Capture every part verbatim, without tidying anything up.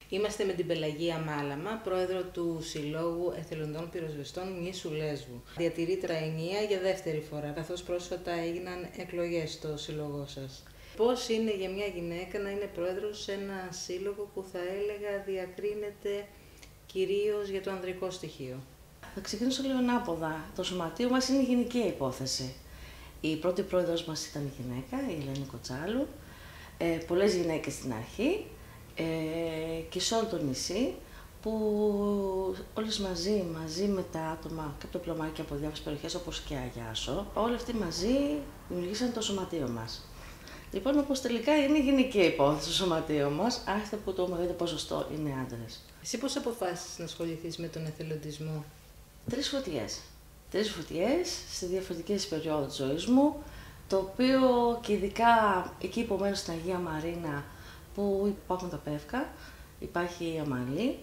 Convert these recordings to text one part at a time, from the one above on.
Είμαστε με την Πελαγία Μάλαμα, πρόεδρο του Συλλόγου Εθελοντών Πυροσβεστών Νήσου Λέσβου. Διατηρήτρα ενία για δεύτερη φορά, καθώς πρόσφατα έγιναν εκλογές στο σύλλογό σας. Πώς είναι για μια γυναίκα να είναι πρόεδρος σε ένα σύλλογο που θα έλεγα διακρίνεται κυρίως για το ανδρικό στοιχείο? Θα ξεκινήσω λίγο ανάποδα. Το σωματείο μας είναι γυναικεία υπόθεση. Η πρώτη πρόεδρος μας ήταν η γυναίκα, η Ελένη Κοτσάλου. Ε, πολλές γυναίκες στην αρχή ε, και σε όλο το νησί, που όλες μαζί, μαζί με τα άτομα και από το Πλωμάκι από διάφορες περιοχές όπως και Αγιάσο, όλοι αυτοί μαζί δημιουργήσαν το σωματείο μας. Λοιπόν, όπως τελικά είναι η γυναικεία υπόθεση στο σωματείο μας, άχιστα που το μεγαλύτερο ποσοστό είναι άντρες. Εσύ πώς αποφάσισες να ασχοληθείς με τον εθελοντισμό? Τρεις φωτιές. Τρεις φωτιές σε διαφορετικές περιόδους της ζωής μου, το οποίο και ειδικά εκεί που μένω στην Αγία Μαρίνα, που υπάρχουν τα πεύκα, υπάρχει η Αμαλή.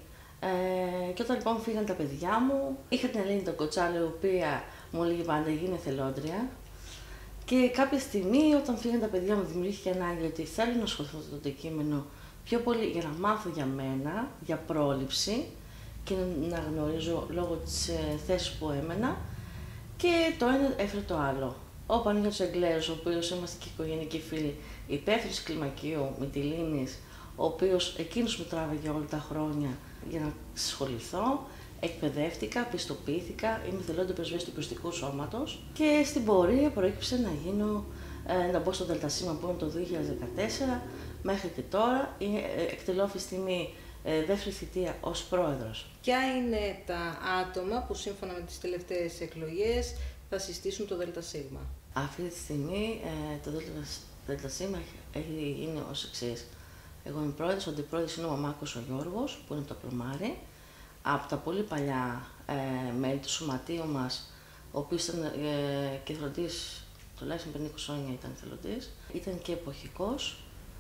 Ε, και όταν λοιπόν φύγαν τα παιδιά μου, είχα την Ελένη τον Κοτσάλη, η οποία μου έλεγε πάντα γίνει εθελόντρια. Και κάποια στιγμή, όταν φύγαν τα παιδιά μου, δημιουργήθηκε ανάγκη ότι θέλω να ασχοληθώ με το αντικείμενο πιο πολύ για να μάθω για μένα, για πρόληψη και να γνωρίζω λόγω της ε, θέσης που έμενα. Και το ένα έφερε το άλλο. Ο Παναγιώτης Εγγλέζος, ο οποίος είμαστε και οικογενειακοί φίλοι, υπεύθυνος κλιμακίου Μυτιλήνης, ο οποίος εκείνος με τράβηγε όλα τα χρόνια για να ασχοληθώ. Εκπαιδεύτηκα, πιστοποιήθηκα, είμαι εθελόντρια πυροσβέστη του Πυροσβεστικού Σώματος και στην πορεία προέκυψε να γίνω, ε, να μπω στο ΔΣ που είναι το δύο χιλιάδες δεκατέσσερα μέχρι και τώρα. Ε, εκτελώ αυτή τη στιγμή ε, δεύτερη θητεία ως πρόεδρος. Ποια είναι τα άτομα που σύμφωνα με τις τελευταίες εκλογές θα συστήσουν το ΔΣ? Αυτή τη στιγμή ε, το ΔΣ έχει γίνει ως εξής. Εγώ είμαι πρόεδρος, ο αντιπρόεδρος είναι ο Μάκος ο Γιώργος, που είναι το Πλωμάρι. Από τα πολύ παλιά ε, μέλη του σωματείου μας, ο οποίος ήταν ε, και εθελοντής, τουλάχιστον πριν είκοσι χρόνια ήταν εθελοντής, ήταν και εποχικός.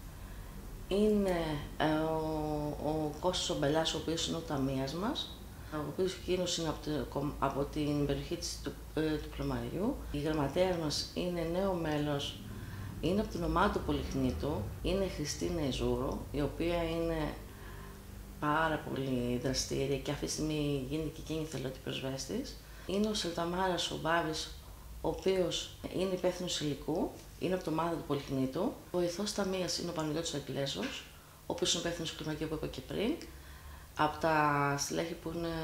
Είναι ε, ο, ο Κώστας ο Μπελάς, ο οποίος είναι ο ταμείας μας, ο οποίος εκείνος είναι από, το, από την περιοχή της, του, ε, του Πλωμαριού. Η γραμματέα μας είναι νέο μέλος, είναι από την ομάδα του Πολυχνήτου, είναι η Χριστίνα Ιζούρο, η οποία είναι πάρα πολύ δραστήρια και αυτή τη στιγμή γίνεται και εκείνη εθελόντρια πυροσβέστης. Είναι ο Σελταμάρας ο Μπάβης, ο οποίος είναι υπεύθυνος υλικού, είναι από την ομάδα του Πολυχνήτου. Ο βοηθός ταμείας είναι ο Παναγιώτης Εγγλέζος, ο οποίος είναι υπεύθυνος κλιμακίου που είπα και πριν, από τα στελέχη που είναι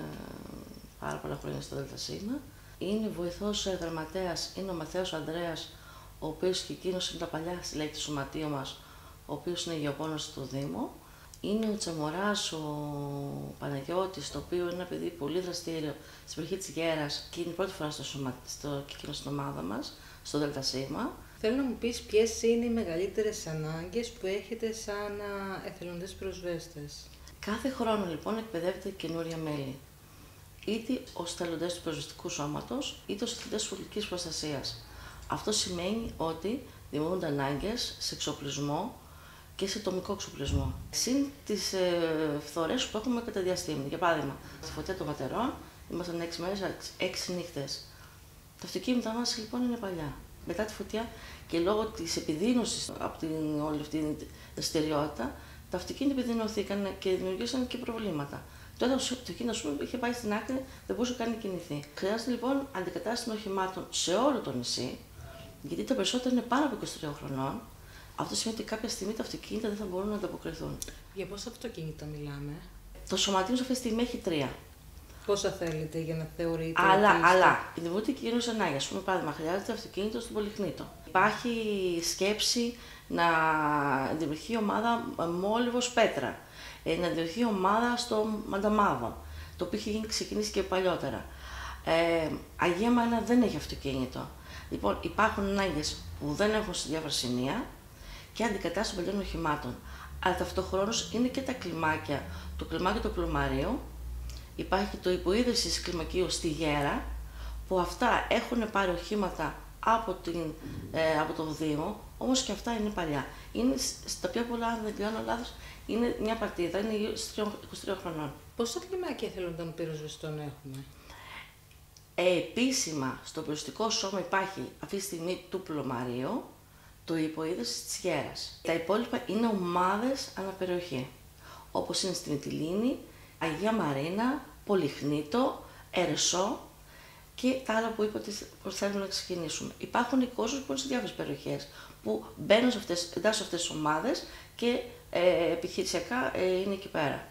πάρα πολλά χρόνια στο ΔΣ. Είναι βοηθός γραμματέας, είναι ο Μαθαίος Ανδρέας, ο οποίος και εκείνος είναι τα παλιά στελέχη του σωματείου μας, ο οποίος είναι γεωπόνος στο Δήμο. Είναι ο Τσαμοράς, ο Παναγιώτης, το οποίο είναι ένα παιδί πολύ δραστήριο στην περιοχή της Γέρας και είναι η πρώτη φορά στο σωμα... στο... και στην ομάδα μας, στο ΔΣ. Θέλω να μου πεις ποιες είναι οι μεγαλύτερες ανάγκες που έχετε σαν εθελοντές πυροσβέστες. Κάθε χρόνο λοιπόν εκπαιδεύεται καινούρια μέλη. Είτε ως εθελοντές του Πυροσβεστικού Σώματος, είτε ως εθελοντές της πολιτικής προστασίας. Αυτό σημαίνει ότι δημιουργούνται ανάγκες σε εξοπλισμό και σε ατομικό εξοπλισμό. Συν τις ε, φθορές που έχουμε κατά διαστήματα. Για παράδειγμα, στη φωτιά των Βατερών ήμασταν έξι μέρες, έξι νύχτες. Τα αυτοκίνητά μας λοιπόν είναι παλιά. Μετά τη φωτιά και λόγω της επιδείνωσης από την όλη αυτή την δραστηριότητα, τα αυτοκίνητα επιδεινωθήκαν και δημιουργήσαν και προβλήματα. Το ένα αυτοκίνητο, ας πούμε, είχε πάει στην άκρη, δεν μπορούσε καν να κινηθεί. Χρειάζεται λοιπόν αντικατάσταση των οχημάτων σε όλο το νησί, γιατί τα περισσότερα είναι πάνω από είκοσι τριών χρονών. Αυτό σημαίνει ότι κάποια στιγμή τα αυτοκίνητα δεν θα μπορούν να ανταποκριθούν. Για πόσα αυτοκίνητα μιλάμε? Το σωματείο μας αυτή τη στιγμή έχει τρία. Πόσα θέλετε για να θεωρείτε? Αλλά, ότι... αλλά δημιουργούνται και καινούριες ανάγκες. Α πούμε, παράδειγμα, χρειάζεται αυτοκίνητο στον Πολυχνήτο. Υπάρχει σκέψη να δημιουργηθεί ομάδα Μόλιβος Πέτρα, να δημιουργηθεί ομάδα στο Μανταμάδο, το οποίο είχε ξεκινήσει και παλιότερα. Ε, Αγία Μαρίνα δεν έχει αυτοκίνητο. Λοιπόν, υπάρχουν ανάγκες που δεν έχουν σε διάφορα σημεία και αντικατάσταση των παλιών οχημάτων. Αλλά ταυτοχρόνως είναι και τα κλιμάκια, το κλιμάκιο του Πλωμαρίου, υπάρχει το υποείδρυσης κλιμακίου στη Γέρα, που αυτά έχουν πάρει οχήματα από, την, ε, από το Δήμο, όμως και αυτά είναι παλιά. Είναι στα πιο πολλά, αν δεν κάνω λάθος, είναι μια παρτίδα, είναι είκοσι τρία χρονών. Πόσα κλιμάκια εθελοντών πυροσβεστών έχουμε? Ε, επίσημα στο Πυροσβεστικό Σώμα υπάρχει αυτή τη στιγμή του Πλωμαρίου, το υποείδρυση της Γέρας. Τα υπόλοιπα είναι ομάδες αναπεριοχή. όπως είναι στη Μυτιλήνη, Αγία Μαρίνα, Πολυχνήτο, Ερεσό και τα άλλα που είπα ότι θέλουμε να ξεκινήσουμε. Υπάρχουν οι κόσμοι που είναι σε διάφορες περιοχές, που μπαίνουν σε αυτές, εντάσσουν σε αυτές τις ομάδες και ε, επιχειρησιακά ε, είναι εκεί πέρα.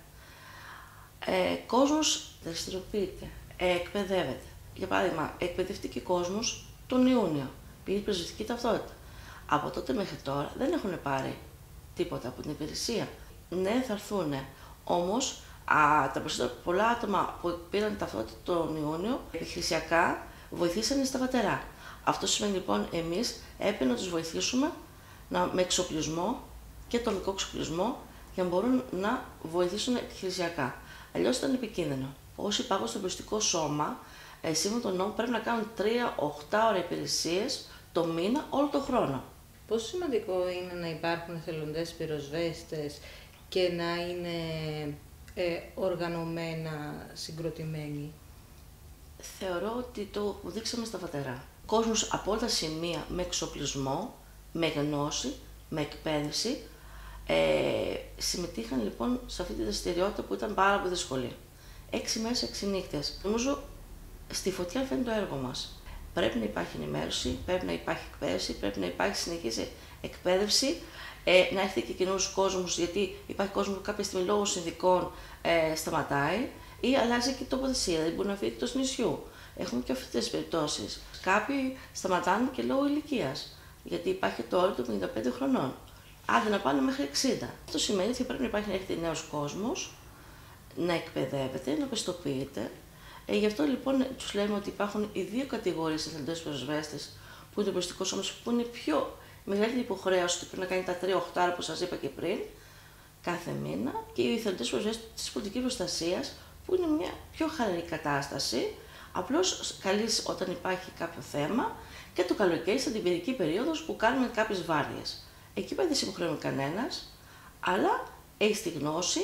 Ε, κόσμος δραστηριοποιείται, ε, εκπαιδεύεται. Για παράδειγμα, εκπαιδευτική κόσμος τον Ιούνιο, πήρε πρεσβευτική ταυτότητα. Από τότε μέχρι τώρα δεν έχουν πάρει τίποτα από την υπηρεσία. Ναι, θα έρθουν. Όμως, α, τα πολλά άτομα που πήραν ταυτότητα τον Ιούνιο, επιχειρησιακά, βοηθήσανε στα βατερά. Αυτό σημαίνει λοιπόν εμείς έπρεπε να τους βοηθήσουμε να, με εξοπλισμό και τομικό εξοπλισμό για να μπορούν να βοηθήσουν επιχειρησιακά. Αλλιώς ήταν επικίνδυνο. Όσοι υπάρχουν στο εμπριστικό σώμα, ε, σύμφωνα με τον νόμο, πρέπει να κάνουν τρία οχτά ώρα υπηρεσίες το μήνα όλο τον χρόνο. Πόσο σημαντικό είναι να υπάρχουν εθελοντές πυροσβέστες και να είναι ε, οργανωμένα, συγκροτημένοι? Θεωρώ ότι το δείξαμε στα φατερά. Κόσμος από όλα τα σημεία με εξοπλισμό, με γνώση, με εκπαίδευση, ε, συμμετείχαν λοιπόν σε αυτή τη δραστηριότητα που ήταν πάρα πολύ δύσκολη. Έξι μέρες, έξι νύχτες. Νομίζω στη φωτιά φαίνεται το έργο μας. Πρέπει να υπάρχει ενημέρωση, πρέπει να υπάρχει εκπαίδευση, πρέπει να υπάρχει συνεχής εκπαίδευση, ε, να έρθει και καινούριους κόσμους, γιατί υπάρχει κόσμο που κάποια στιγμή λόγω συνδικών ε, σταματάει ή αλλάζει και τοποθεσία, δεν μπορεί να φύγει εκτός νησιού. Έχουμε και αυτές τις περιπτώσεις. Κάποιοι σταματάνε και λόγω ηλικίας, γιατί υπάρχει το όριο των πενήντα πέντε χρονών. Άντε να πάνε μέχρι εξήντα. Αυτό σημαίνει ότι πρέπει να υπάρχει να έρθει νέος κόσμος, να εκπαιδεύεται, να πιστοποιείται. Ε, γι' αυτό λοιπόν τους λέμε ότι υπάρχουν οι δύο κατηγορίες εθελοντές πυροσβέστες, που είναι το εμπριστικό σώμα, που είναι πιο μεγαλύτερη υποχρέωση, ότι πρέπει να κάνει τα τρία οχτά που σας είπα και πριν, κάθε μήνα, και οι εθελοντές πυροσβέστες της πολιτικής προστασίας, που είναι μια πιο χαλαρή κατάσταση, απλώς καλείς όταν υπάρχει κάποιο θέμα, και το καλοκαίρι, στην αντιπυρική περίοδος που κάνουμε κάποιες βάρδιες. Εκεί πέρα δεν σε υποχρεώνει κανένας, αλλά έχεις τη γνώση,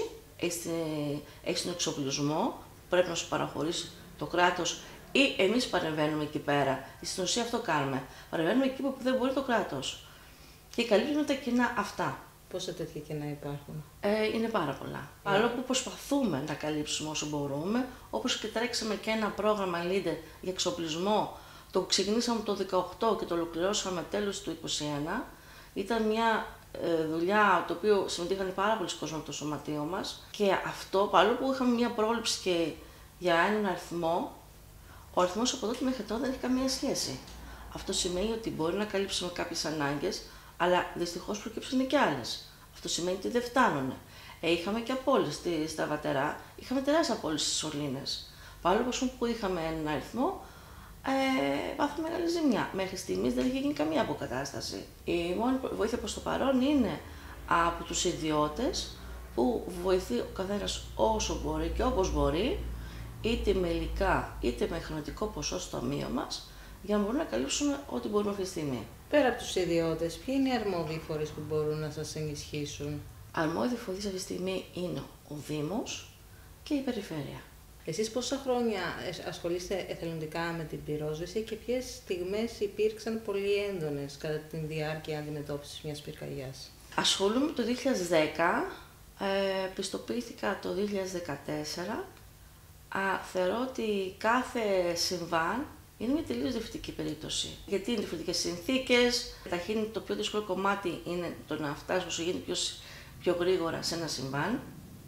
έχεις τον εξοπλισμό, πρέπει να σου παραχωρήσει το κράτος ή εμείς παρεμβαίνουμε εκεί πέρα. Στην ουσία αυτό κάνουμε. Παρεμβαίνουμε εκεί που δεν μπορεί το κράτος. Και καλύπτουμε τα κοινά αυτά. Πόσα τέτοια κοινά υπάρχουν? Ε, είναι πάρα πολλά. Yeah. Παρόλο που προσπαθούμε να καλύψουμε όσο μπορούμε, όπως και τρέξαμε και ένα πρόγραμμα Leader για εξοπλισμό, το ξεκινήσαμε το δεκαοκτώ και το ολοκληρώσαμε τέλος του είκοσι ένα. Ήταν μια ε, δουλειά το οποίο συμμετείχαν πάρα πολλοί κόσμοι από το σωματείο μας, και αυτό παρόλο που είχαμε μια πρόληψη και για έναν αριθμό, ο αριθμός από τότε μέχρι τώρα δεν έχει καμία σχέση. Αυτό σημαίνει ότι μπορεί να καλύψουμε κάποιες ανάγκες, αλλά δυστυχώς προκύψουν και άλλες. Αυτό σημαίνει ότι δεν φτάνουν. Ε, είχαμε και απώλειες στα βατερά, είχαμε τεράστιες απώλειες στις σωλήνες. Παρόλο που είχαμε έναν αριθμό, ε, πάθαμε μεγάλη ζημιά. Μέχρι στιγμής δεν έχει γίνει καμία αποκατάσταση. Η μόνη βοήθεια προς το παρόν είναι από τους ιδιώτες, που βοηθεί ο καθένας όσο μπορεί και όπως μπορεί, είτε με υλικά είτε με χρηματικό ποσό στο ταμείο μας, για να μπορούμε να καλύψουμε ό,τι μπορούμε αυτή τη στιγμή. Πέρα από τους ιδιώτες, ποιοι είναι οι αρμόδιοι φορείς που μπορούν να σας ενισχύσουν? Αρμόδιοι φορείς αυτή τη στιγμή είναι ο Δήμος και η Περιφέρεια. Εσείς πόσα χρόνια ασχολείστε εθελοντικά με την πυρόσβεση και ποιες στιγμές υπήρξαν πολύ έντονες κατά τη διάρκεια αντιμετώπισης μιας πυρκαγιάς? Ασχολούμαι το δύο χιλιάδες δέκα, ε, πιστοποιήθηκα το δύο χιλιάδες δεκατέσσερα. Α, θεωρώ ότι κάθε συμβάν είναι μια τελείως διαφορετική περίπτωση. Γιατί είναι διαφορετικές συνθήκες, καταρχήν το πιο δύσκολο κομμάτι είναι το να φτάσει όσο γίνεται πιο, πιο γρήγορα σε ένα συμβάν,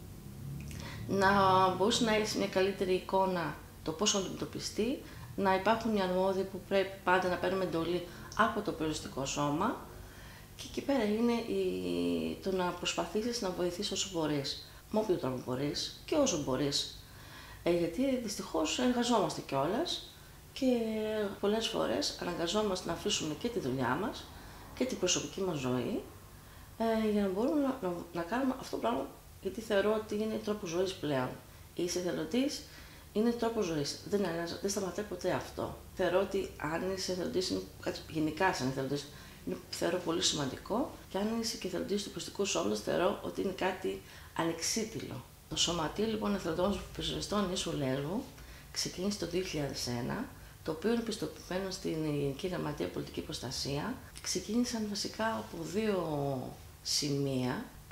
να μπορείς να έχεις μια καλύτερη εικόνα το πώς θα αντιμετωπιστεί, να υπάρχουν οι αρμόδιοι που πρέπει πάντα να παίρνουμε εντολή από το πυροσβεστικό σώμα, και εκεί πέρα είναι η... το να προσπαθήσεις να βοηθήσεις όσο μπορείς, με όποιο τρόπο μπορείς και όσο μπορείς. Ε, γιατί δυστυχώς εργαζόμαστε κιόλας και πολλές φορές αναγκαζόμαστε να αφήσουμε και τη δουλειά μας και την προσωπική μας ζωή, ε, για να μπορούμε να, να, να κάνουμε αυτό το πράγμα, γιατί θεωρώ ότι είναι τρόπος ζωής πλέον. Είσαι εθελοντής, είναι τρόπος ζωής. Δεν, δεν σταματάει ποτέ αυτό. Θεωρώ ότι αν είσαι εθελοντής, είναι κάτι γενικά σαν εθελοντής, είναι θεωρώ πολύ σημαντικό, και αν είσαι και εθελοντής του πυροσβεστικού σώματος, θεωρώ ότι είναι κάτι ανεξίτηλο. Το Σωματείο λοιπόν Εθελοντών Πυροσβεστών Νήσου Λέσβου ξεκίνησε το δύο χιλιάδες ένα, το οποίο είναι πιστοποιημένο στην Γενική Γραμματεία Πολιτική Προστασία. Ξεκίνησαν βασικά από δύο σημεία.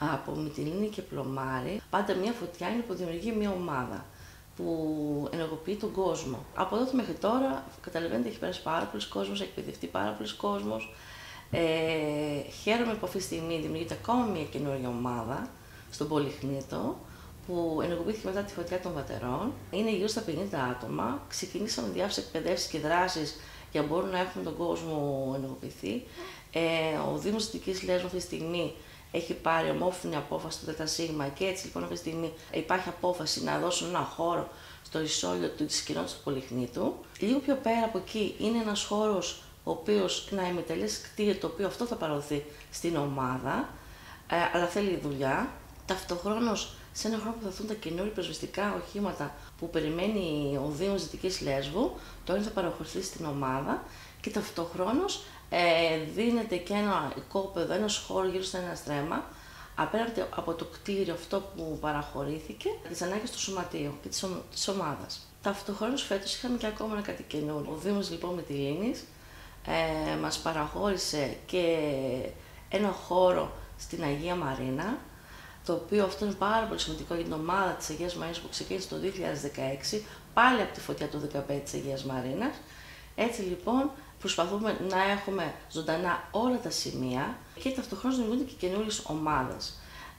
Από Μυτιλήνη και Πλωμάρι, πάντα μια φωτιά είναι που δημιουργεί μια ομάδα που ενεργοποιεί τον κόσμο. Από τότε μέχρι τώρα, καταλαβαίνετε, έχει περάσει πάρα πολλοί κόσμος, έχει εκπαιδευτεί πάρα πολλοί κόσμος. Ε, χαίρομαι που αυτή τη στιγμή δημιουργείται ακόμα μια καινούργια ομάδα στον Πολυχνήτο, που ενεργοποιήθηκε μετά τη φωτιά των Βατερών. Είναι γύρω στα πενήντα άτομα. Ξεκινήσαμε διάφορες εκπαιδεύσεις και δράσεις για να μπορούν να έχουν τον κόσμο ενεργοποιηθεί. Ε, ο Δήμος Δυτικής Λέσβου αυτή τη στιγμή έχει πάρει ομόφωνη απόφαση στο ΔΣ και έτσι λοιπόν αυτή τη στιγμή υπάρχει απόφαση να δώσουν ένα χώρο στο ισόγειο της κοινότητας του Πολυχνήτου. Λίγο πιο πέρα από εκεί είναι ένας χώρος ο οποίος είναι ένα ημιτελές κτίριο, το οποίο αυτό θα παραδοθεί στην ομάδα, ε, αλλά θέλει δουλειά. Ταυτοχρόνως, σε ένα χρόνο που θα έρθουν τα καινούργια πυροσβεστικά οχήματα που περιμένει ο Δήμος Δυτικής Λέσβου, το ένα θα παραχωρηθεί στην ομάδα και ταυτοχρόνως ε, δίνεται και ένα οικόπεδο, ένας χώρος γύρω στα ένα στρέμμα, απέναντι από το κτίριο αυτό που παραχωρήθηκε, τις ανάγκες του σωματείου και της, ομα, της ομάδας. Ταυτοχρόνως φέτος είχαμε και ακόμα ένα κάτι καινούριο. Ο Δήμος λοιπόν Μυτιλήνης ε, μας παραχώρησε και ένα χώρο στην Αγία Μαρίνα, το οποίο αυτό είναι πάρα πολύ σημαντικό για την ομάδα της Αγίας Μαρίνας που ξεκίνησε το δύο χιλιάδες δεκαέξι, πάλι από τη φωτιά του δεκαπέντε της Αγίας Μαρίνας. Έτσι λοιπόν προσπαθούμε να έχουμε ζωντανά όλα τα σημεία και ταυτοχρόνως δημιουργούνται και καινούριες ομάδες.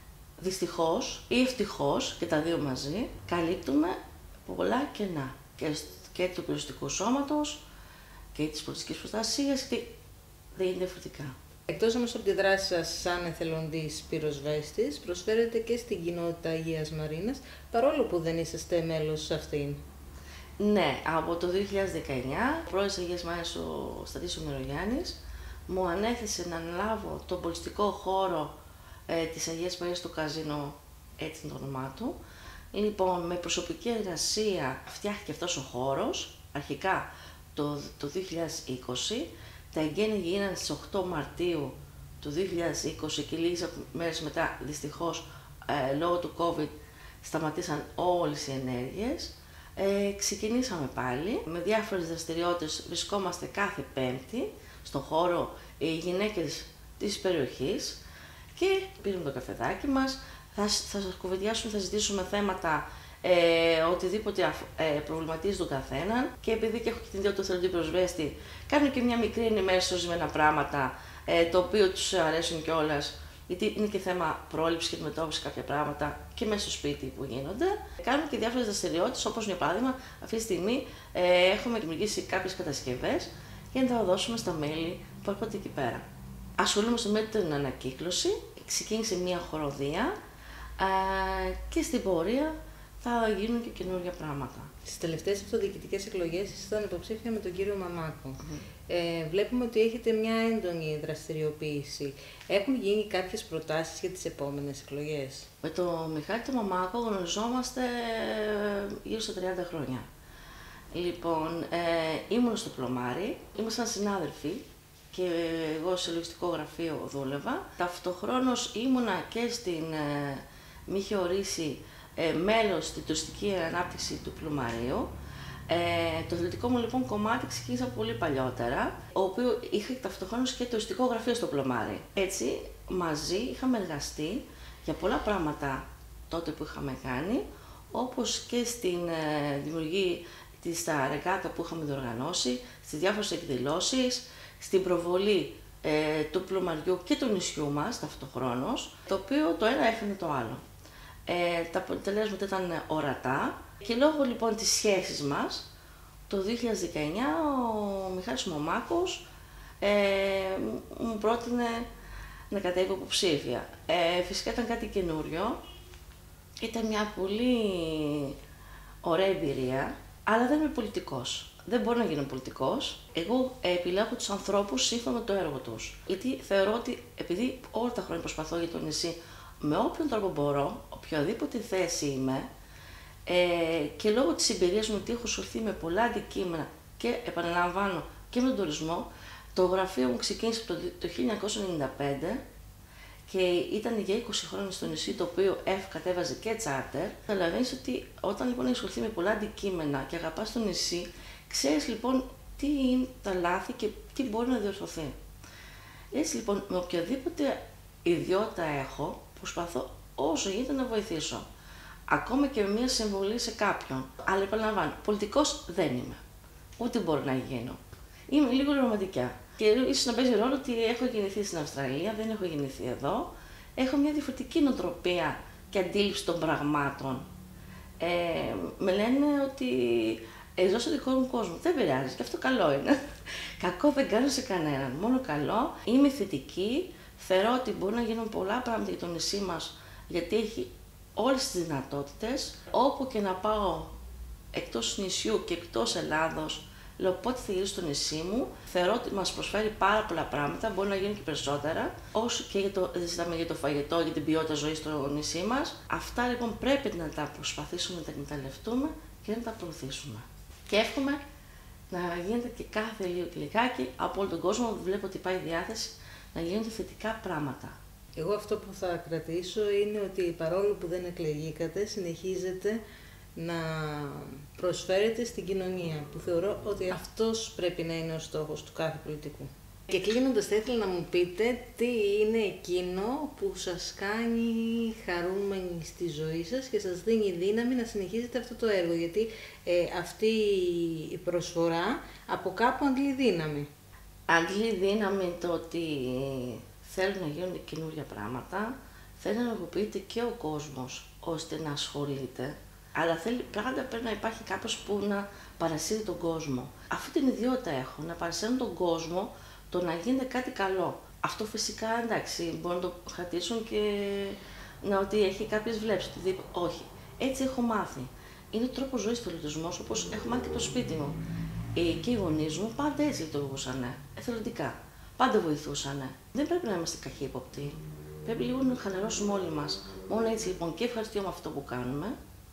Δυστυχώς ή ευτυχώς και τα δύο μαζί καλύπτουμε πολλά κενά και, και του πυροσβεστικού σώματος και της πολιτικής προστασίας και δεν είναι διαφορετικά. Εκτός όμως από τη δράση σας σαν εθελοντής πυροσβέστης, προσφέρετε και στην κοινότητα Αγίας Μαρίνας, παρόλο που δεν είσαστε μέλος σε αυτήν. Ναι, από το δύο χιλιάδες δεκαεννιά, ο πρόεδρος της Αγίας Μαρίνας, ο Στρατής Μυρογιάννης, μου ανέθεσε να αναλάβω τον πολιτιστικό χώρο ε, της Αγίας Μαρίνας στο Καζίνο, έτσι είναι το όνομά του. Λοιπόν, με προσωπική εργασία φτιάχτηκε αυτός ο χώρος, αρχικά το, το δύο χιλιάδες είκοσι. Τα εγγένεια γίνανε στις οκτώ Μαρτίου του δύο χιλιάδες είκοσι και λίγες μέρες μετά, δυστυχώς, ε, λόγω του COVID, σταματήσαν όλες οι ενέργειες. Ε, ξεκινήσαμε πάλι με διάφορες δραστηριότητες, βρισκόμαστε κάθε Πέμπτη στον χώρο οι γυναίκες της περιοχής και πήραμε το καφεδάκι μας, θα, θα σας κουβεντιάσουμε, θα ζητήσουμε θέματα Ε, οτιδήποτε ε, προβληματίζει τον καθέναν και επειδή και έχω και την ιδιότητα του εθελοντή πυροσβέστη, κάνω και μια μικρή ενημέρωση σε ορισμένα πράγματα, ε, το οποίο τους αρέσουν κιόλας, γιατί είναι και θέμα πρόληψη και αντιμετώπιση κάποια πράγματα και μέσα στο σπίτι που γίνονται. Κάνουμε και διάφορες δραστηριότητες, όπως για παράδειγμα, αυτή τη στιγμή ε, έχουμε δημιουργήσει κάποιες κατασκευές για να τα δώσουμε στα μέλη που έρχονται εκεί πέρα. Ασχολούμαστε με την ανακύκλωση, ξεκίνησε μια χοροδία ε, και στην πορεία θα γίνουν και καινούργια πράγματα. Στις τελευταίες αυτοδιοικητικές εκλογές ήσασταν υποψήφια με τον κύριο Μαμάκο. Mm-hmm. Ε, βλέπουμε ότι έχετε μια έντονη δραστηριοποίηση. Έχουν γίνει κάποιες προτάσεις για τις επόμενες εκλογές? Με τον Μιχάλη τον Μαμάκο γνωριζόμαστε γύρω στα τριάντα χρόνια. Λοιπόν, ε, ήμουν στο Πλωμάρι, ήμασταν συνάδελφοι και εγώ σε λογιστικό γραφείο δούλευα. Ταυτοχρόνως ήμουνα και στην, ε, μη είχε ορίσει Ε, μέλος στην τουριστική ανάπτυξη του Πλωμαρίου. Ε, το αθλητικό μου λοιπόν κομμάτι ξεκίνησα πολύ παλιότερα, ο οποίο είχε ταυτοχρόνως και τουριστικό γραφείο στο Πλωμάρι. Έτσι, μαζί είχαμε εργαστεί για πολλά πράγματα τότε που είχαμε κάνει, όπως και στην ε, δημιουργία της στα ρεγάτα που είχαμε διοργανώσει, στις διάφορες εκδηλώσεις, στην προβολή ε, του Πλωμαριού και του νησιού μας ταυτοχρόνως, το οποίο το ένα έφερε το άλλο. Ε, τα αποτελέσματα ήταν ορατά και λόγω λοιπόν της σχέσης μας το δύο χιλιάδες δεκαεννιά ο Μιχάλης Μαμάκος ε, μου πρότεινε να κατέβω υποψήφια. Ε, φυσικά ήταν κάτι καινούριο, ήταν μια πολύ ωραία εμπειρία, αλλά δεν είμαι πολιτικός. Δεν μπορώ να γίνω πολιτικός. Εγώ ε, επιλέγω τους ανθρώπους σύμφωνα με το έργο τους. Γιατί θεωρώ ότι επειδή όλα τα χρόνια προσπαθώ για το νησί, με όποιον τρόπο μπορώ, οποιαδήποτε θέση είμαι ε, και λόγω της εμπειρίας μου ότι έχω σωθεί με πολλά αντικείμενα και επαναλαμβάνω και με τον τουρισμό, το γραφείο μου ξεκίνησε το, το χίλια εννιακόσια ενενήντα πέντε και ήταν για είκοσι χρόνια στο νησί, το οποίο κατέβαζε και τσάρτερ. Καταλαβαίνεις ότι όταν λοιπόν έχεις ασχοληθεί με πολλά αντικείμενα και αγαπάς το νησί, ξέρεις λοιπόν τι είναι τα λάθη και τι μπορεί να διορθωθεί. Έτσι λοιπόν με οποιαδήποτε ιδιότητα έχω, προσπαθώ όσο γίνεται να βοηθήσω. Ακόμα και με μια συμβολή σε κάποιον. Αλλά επαναλαμβάνω, πολιτικός δεν είμαι. Ούτε μπορώ να γίνω. Είμαι λίγο ρομαντικά. Και ίσως να παίζει ρόλο ότι έχω γεννηθεί στην Αυστραλία, δεν έχω γεννηθεί εδώ. Έχω μια διαφορετική νοοτροπία και αντίληψη των πραγμάτων. Ε, με λένε ότι ε, ζω στο δικό μου κόσμο. Δεν πειράζει, και αυτό καλό είναι. Κακό δεν κάνω σε κανέναν. Μόνο καλό. Είμαι θετική. Θεωρώ ότι μπορεί να γίνουν πολλά πράγματα για το νησί μας, γιατί έχει όλες τις δυνατότητες. Όπου και να πάω εκτός νησιού και εκτός Ελλάδος, λέω πότε θα γυρίσω στο νησί μου, θεωρώ ότι μας προσφέρει πάρα πολλά πράγματα, μπορεί να γίνουν και περισσότερα, όσο και για το, ζητάμε για το φαγητό, για την ποιότητα ζωής στο νησί μας. Αυτά λοιπόν πρέπει να τα προσπαθήσουμε να τα εκμεταλλευτούμε και να τα προωθήσουμε. Και εύχομαι να γίνεται και κάθε λίγο και λιγάκι από όλο τον κόσμο, βλέπω ότι πάει διάθεση να γίνονται θετικά πράγματα. Εγώ αυτό που θα κρατήσω είναι ότι παρόλο που δεν εκλεγήκατε, συνεχίζετε να προσφέρετε στην κοινωνία, που θεωρώ ότι αυτός πρέπει να είναι ο στόχος του κάθε πολιτικού. Και κλείνοντας, θα ήθελα να μου πείτε τι είναι εκείνο που σας κάνει χαρούμενοι στη ζωή σας και σας δίνει δύναμη να συνεχίζετε αυτό το έργο, γιατί ε, αυτή η προσφορά από κάπου αντλεί δύναμη. Αντλεί δύναμη το ότι θέλουν να γίνονται καινούργια πράγματα, θέλει να ενεργοποιείται και ο κόσμος ώστε να ασχολείται, αλλά θέλει πάντα πρέπει να υπάρχει κάποιος που να παρασύρει τον κόσμο. Αυτή την ιδιότητα έχω, να παρασύρουν τον κόσμο, το να γίνεται κάτι καλό. Αυτό φυσικά εντάξει, μπορούν να το χατήσουν και να ότι έχει κάποιες βλέψεις, οτιδήποτε. Όχι. Έτσι έχω μάθει. Είναι τρόπος ζωής του πολιτισμός, όπως έχω μάθει και το σπίτι μου. Ε, και οι γονείς μου πάντα έτσι λειτουργούσαν, εθελοντικά. Πάντα βοηθούσαν. Δεν πρέπει να είμαστε καχύποπτοι. Πρέπει λίγο να χαλαρώσουμε όλοι μας. Μόνο έτσι λοιπόν και ευχαριστώ με αυτό που κάνουμε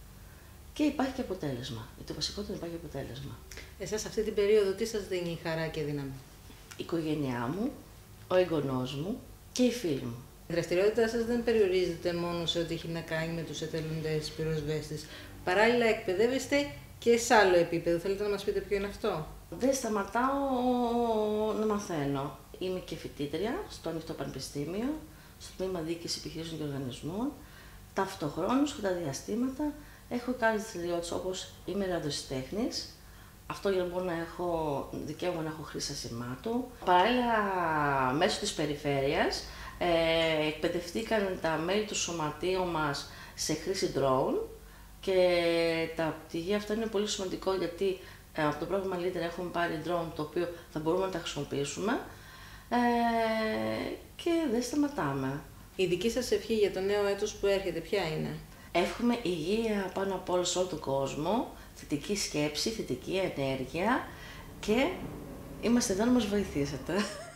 και υπάρχει και αποτέλεσμα. Γιατί το βασικότερο υπάρχει αποτέλεσμα. Εσάς αυτή την περίοδο τι σας δίνει χαρά και δύναμη? Η οικογένειά μου, ο εγγονός μου και οι φίλοι μου. Η δραστηριότητά σας δεν περιορίζεται μόνο σε ό,τι έχει να κάνει με τους εθελοντές πυροσβέστες. Παράλληλα εκπαιδεύεστε και σε άλλο επίπεδο. Θέλετε να μας πείτε ποιο είναι αυτό? Δεν σταματάω να μαθαίνω. Είμαι και φοιτήτρια στο Ανοιχτό Πανεπιστήμιο, στο Τμήμα Διοίκηση Επιχειρήσεων και Οργανισμών. Ταυτοχρόνως, κατά διαστήματα, έχω κάνει δραστηριότητες όπως είμαι ραδιοσυντέχνης. Αυτό για να μπορώ να έχω δικαίωμα να έχω χρήση ασημάτου. Παράλληλα, μέσω της περιφέρειας, ε, εκπαιδευτήκαν τα μέλη του σωματείου μας σε χρήση drone και τα πτυχία αυτά είναι πολύ σημαντικό γιατί ε, από το πρόγραμμα Leader έχουμε πάρει drone το οποίο θα μπορούμε να τα χρησιμοποιήσουμε ε, και δεν σταματάμε. Η δική σας ευχή για το νέο έτος που έρχεται ποια είναι? Εύχομαι υγεία πάνω απ' όλα σε όλο τον κόσμο, θετική σκέψη, θετική ενέργεια και είμαστε εδώ να μας βοηθήσετε.